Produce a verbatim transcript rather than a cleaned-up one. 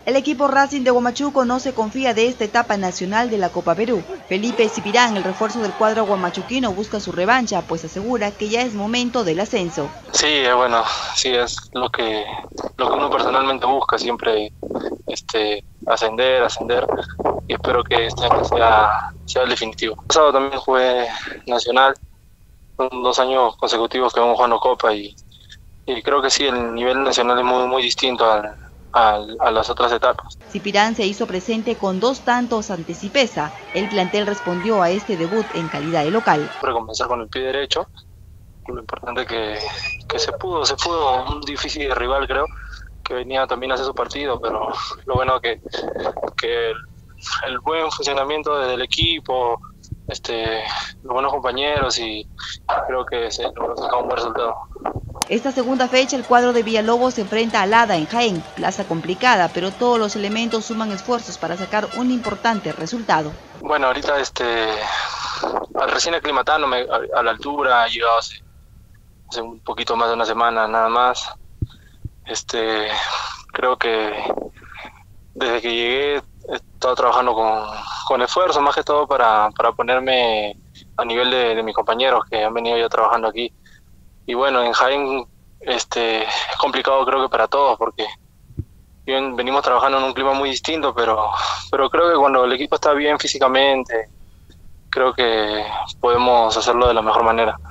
El equipo Racing de Huamachuco no se confía de esta etapa nacional de la Copa Perú. Felipe Cipirán, el refuerzo del cuadro huamachuquino, busca su revancha, pues asegura que ya es momento del ascenso. Sí, bueno, sí es lo que lo que uno personalmente busca, siempre este, ascender, ascender, y espero que este año sea, sea el definitivo. El pasado también jugué nacional, son dos años consecutivos que vamos jugando Copa y, y creo que sí, el nivel nacional es muy, muy distinto al, al, a las otras etapas. Cipirán se hizo presente con dos tantos ante Cipesa. El plantel respondió a este debut en calidad de local. Para comenzar con el pie derecho, lo importante que, que se pudo, se pudo, un difícil rival creo, que venía también a hacer su partido, pero lo bueno que, que el, el buen funcionamiento del equipo, este, los buenos compañeros, y creo que se logró sacar un buen resultado. Esta segunda fecha el cuadro de Villalobos se enfrenta a Lada en Jaén, plaza complicada, pero todos los elementos suman esfuerzos para sacar un importante resultado. Bueno, ahorita este, recién aclimatándome a, a la altura, he llegado hace, hace un poquito más de una semana nada más. Este, creo que desde que llegué he estado trabajando con, con esfuerzo, más que todo para, para ponerme a nivel de, de mis compañeros que han venido ya trabajando aquí. Y bueno, en Jaén este, es complicado creo que para todos, porque bien, venimos trabajando en un clima muy distinto, pero, pero creo que cuando el equipo está bien físicamente, creo que podemos hacerlo de la mejor manera.